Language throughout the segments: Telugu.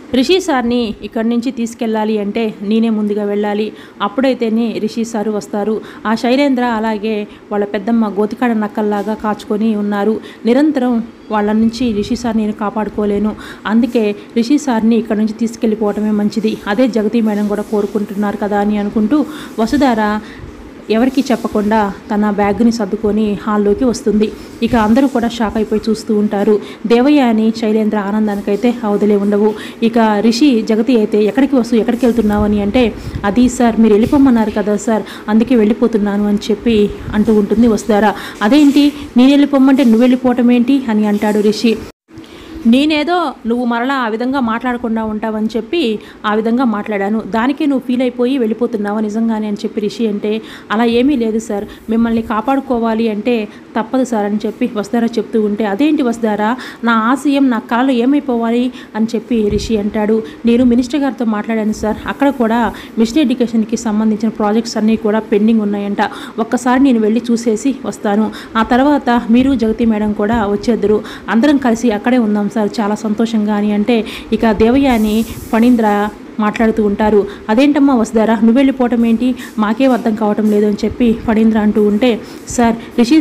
రిషి సార్ని ఇక్కడి నుంచి తీసుకెళ్ళాలి అంటే నేనే ముందుగా వెళ్ళాలి, అప్పుడైతేనే రిషి సారు వస్తారు. ఆ శైలేంద్ర అలాగే వాళ్ళ పెద్దమ్మ గోతికాడ నక్కల్లాగా కాచుకొని ఉన్నారు. నిరంతరం వాళ్ళ నుంచి రిషి సార్ నేను కాపాడుకోలేను, అందుకే రిషి సార్ని ఇక్కడ నుంచి తీసుకెళ్ళిపోవటమే మంచిది, అదే జగతి మేడం కూడా కోరుకుంటున్నారు కదా అని అనుకుంటూ వసుధార ఎవరికి చెప్పకుండా తన బ్యాగ్ని సర్దుకొని హాల్లోకి వస్తుంది. ఇక అందరూ కూడా షాక్ అయిపోయి చూస్తూ ఉంటారు. దేవయ్య అని శైలేంద్ర ఆనందానికైతే అవధులే ఉండవు. ఇక రిషి జగతి అయితే ఎక్కడికి వెళ్తున్నావు అని అంటే, అది సార్ మీరు వెళ్ళిపోమన్నారు కదా సార్, అందుకే వెళ్ళిపోతున్నాను అని చెప్పి అంటూ ఉంటుంది వసుధార. అదేంటి నేను వెళ్ళిపోమంటే నువ్వు వెళ్ళిపోవటం ఏంటి అని అంటాడు రిషి. నేనేదో నువ్వు మరలా ఆ విధంగా మాట్లాడకుండా ఉంటావని చెప్పి ఆ విధంగా మాట్లాడాను, దానికే నువ్వు ఫీల్ అయిపోయి వెళ్ళిపోతున్నావా నిజంగానే అని చెప్పి రిషి అంటే, అలా ఏమీ లేదు సార్, మిమ్మల్ని కాపాడుకోవాలి అంటే తప్పదు సార్ అని చెప్పి వసుధార చెప్తూ ఉంటే, అదేంటి వసుధార నా ఆశయం నా కళలో ఏమైపోవాలి అని చెప్పి రిషి అంటాడు. నేను మినిస్టర్ గారితో మాట్లాడాను సార్, అక్కడ కూడా మిషన్ ఎడ్యుకేషన్కి సంబంధించిన ప్రాజెక్ట్స్ అన్నీ కూడా పెండింగ్ ఉన్నాయంట, ఒక్కసారి నేను వెళ్ళి చూసేసి వస్తాను, ఆ తర్వాత మీరు జగతి మేడం కూడా వచ్చేద్దరు, అందరం కలిసి అక్కడే ఉందాం సార్ చాలా సంతోషంగా అని అంటే, ఇక దేవయ్య అని ఫణీంద్ర మాట్లాడుతూ ఉంటారు. అదేంటమ్మా వసుధార నువ్వు వెళ్ళిపోవటం ఏంటి, మాకేం అర్థం కావటం లేదు అని చెప్పి ఫణీంద్ర అంటూ ఉంటే, సార్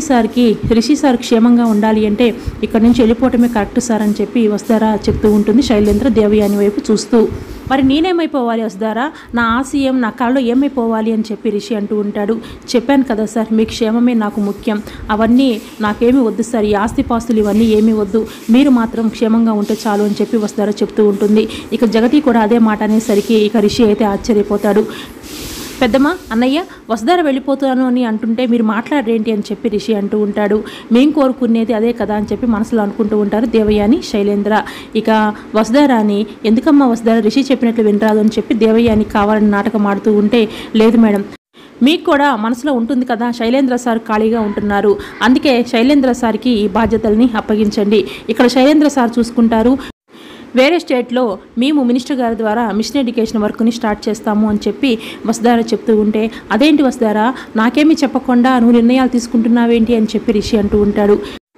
రిషి సార్ క్షేమంగా ఉండాలి అంటే ఇక్కడ నుంచి వెళ్ళిపోవటమే కరెక్ట్ సార్ అని చెప్పి వసుధార చెప్తూ ఉంటుంది శైలేంద్ర దేవయాని వైపు చూస్తూ. మరి నేనేమైపోవాలి వసుధార, నా ఆశయం నా కళలో ఏమైపోవాలి అని చెప్పి రిషి అంటూ ఉంటాడు. చెప్పాను కదా సార్ మీ క్షేమమే నాకు ముఖ్యం, అవన్నీ నాకేమీ వద్దు సార్, ఈ ఆస్తిపాస్తులు ఇవన్నీ ఏమీ వద్దు, మీరు మాత్రం క్షేమంగా ఉంటే చాలు అని చెప్పి వసుధార చెప్తూ ఉంటుంది. ఇక జగతి కూడా అదే మాట అనేసరికి ఇక రిషి అయితే ఆశ్చర్యపోతాడు. పెద్దమ్మ అన్నయ్య వసుధార వెళ్ళిపోతాను అని అంటుంటే మీరు మాట్లాడరేంటి అని చెప్పి రిషి అంటూ ఉంటాడు. మేం కోరుకునేది అదే కదా అని చెప్పి మనసులో అనుకుంటూ ఉంటారు దేవయాని శైలేంద్ర. ఇక వసుధారాని ఎందుకమ్మా వసుధార రిషి చెప్పినట్లు వినరాదు అని చెప్పి దేవయాని కావాలని నాటకం ఆడుతూ ఉంటే, లేదు మేడం మీకు కూడా మనసులో ఉంటుంది కదా శైలేంద్ర సార్ ఖాళీగా ఉంటున్నారు, అందుకే శైలేంద్ర సార్కి ఈ బాధ్యతల్ని అప్పగించండి, ఇక్కడ శైలేంద్ర సార్ చూసుకుంటారు, వేరే స్టేట్లో మేము మినిస్టర్ గారి ద్వారా మిషన్ ఎడ్యుకేషన్ వర్క్ని స్టార్ట్ చేస్తాము అని చెప్పి వసుధార చెప్తూ ఉంటే, అదేంటి వసుధార నాకేమీ చెప్పకుండా నువ్వు నిర్ణయాలు తీసుకుంటున్నావేంటి అని చెప్పి రిషి అంటూ ఉంటాడు.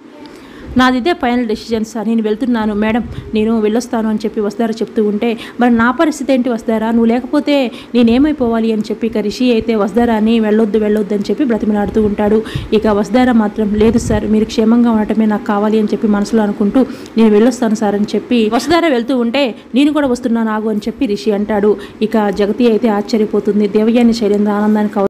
నాదిదే ఫైనల్ డెసిషన్ సార్, నేను వెళ్తున్నాను మేడం, నేను వెళ్ళొస్తాను అని చెప్పి వసుధార చెప్తూ ఉంటే, మరి నా పరిస్థితి ఏంటి వసుధార, నువ్వు లేకపోతే నేనేమైపోవాలి అని చెప్పి ఇక రిషి అయితే వసుధారాని వెళ్ళొద్దు అని చెప్పి బ్రతిమలాడుతూ ఉంటాడు. ఇక వసుధార మాత్రం లేదు సార్ మీరు క్షేమంగా ఉండటమే నాకు కావాలి అని చెప్పి మనసులో అనుకుంటూ నేను వెళ్ళొస్తాను సార్ అని చెప్పి వసుధార వెళ్తూ ఉంటే, నేను కూడా వస్తున్నాను ఆగు అని చెప్పి రిషి అంటాడు. ఇక జగతి అయితే ఆశ్చర్యపోతుంది. దేవయాని శైలేంద్ర ఆనందానికి